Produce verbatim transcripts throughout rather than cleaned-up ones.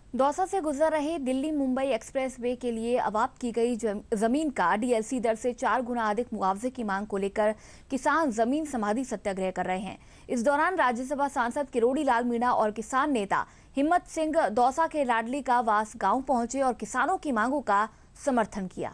दौसा से गुजर रहे दिल्ली मुंबई एक्सप्रेसवे के लिए अवाप्त की गई जमीन का डीएलसी दर से चार गुना अधिक मुआवजे की मांग को लेकर किसान जमीन समाधि सत्याग्रह कर रहे हैं। इस दौरान राज्यसभा सांसद किरोड़ी लाल मीणा और किसान नेता हिम्मत सिंह दौसा के लाडली का वास गांव पहुंचे और किसानों की मांगों का समर्थन किया।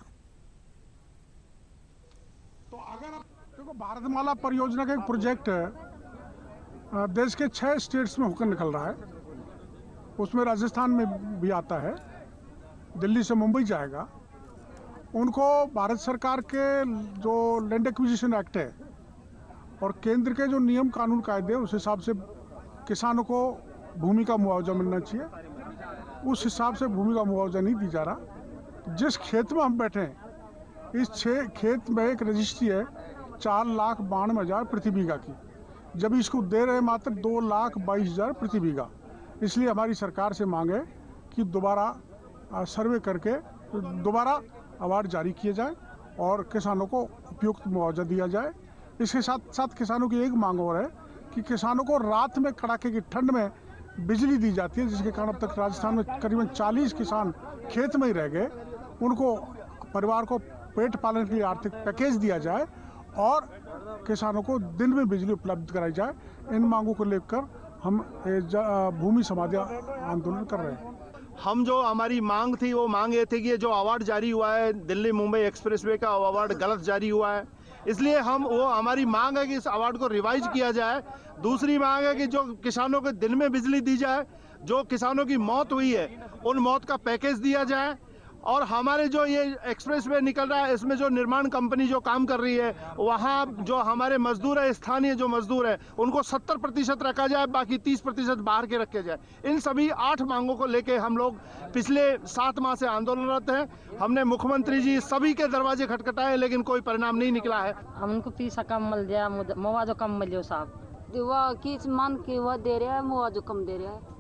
तो अगर देखो, भारतमाला परियोजना का एक प्रोजेक्ट है, देश के छह स्टेट्स में होकर निकल रहा है, उसमें राजस्थान में भी आता है, दिल्ली से मुंबई जाएगा। उनको भारत सरकार के जो लैंड एक्विजिशन एक्ट है और केंद्र के जो नियम कानून कायदे, उस हिसाब से किसानों को भूमि का मुआवजा मिलना चाहिए। उस हिसाब से भूमि का मुआवजा नहीं दी जा रहा। जिस खेत में हम बैठे हैं, इस छः खेत में एक रजिस्ट्री है चार लाख बानवे हज़ार प्रति बीघा की, जब इसको दे रहे मात्र दो लाख बाईस हज़ार प्रति बीघा। इसलिए हमारी सरकार से मांग है कि दोबारा सर्वे करके दोबारा अवार्ड जारी किए जाए और किसानों को उपयुक्त मुआवजा दिया जाए। इसके साथ साथ किसानों की एक मांग और है कि किसानों को रात में कड़ाके की ठंड में बिजली दी जाती है, जिसके कारण अब तक राजस्थान में करीबन चालीस किसान खेत में ही रह गए। उनको परिवार को पेट पालन के लिए आर्थिक पैकेज दिया जाए और किसानों को दिन में बिजली उपलब्ध कराई जाए। इन मांगों को लेकर हम भूमि समाधि आंदोलन कर रहे हैं। हम जो हमारी मांग थी वो मांग ये थी कि जो अवार्ड जारी हुआ है दिल्ली मुंबई एक्सप्रेसवे का, अवार्ड गलत जारी हुआ है, इसलिए हम वो हमारी मांग है कि इस अवार्ड को रिवाइज किया जाए। दूसरी मांग है कि जो किसानों को दिन में बिजली दी जाए, जो किसानों की मौत हुई है उन मौत का पैकेज दिया जाए। और हमारे जो ये एक्सप्रेसवे निकल रहा है, इसमें जो निर्माण कंपनी जो काम कर रही है, वहाँ जो हमारे मजदूर है, स्थानीय जो मजदूर है, उनको सत्तर प्रतिशत रखा जाए, बाकी तीस प्रतिशत बाहर के रखे जाए। इन सभी आठ मांगों को लेके हम लोग पिछले सात माह से आंदोलनरत हैं। हमने मुख्यमंत्री जी सभी के दरवाजे खटखटाए, लेकिन कोई परिणाम नहीं निकला है। हमको पैसा कम मिल जाए, मुआवजा कम मिले साहब, वो किस मान के वो दे रहा है, मुआवजा कम दे रहा है।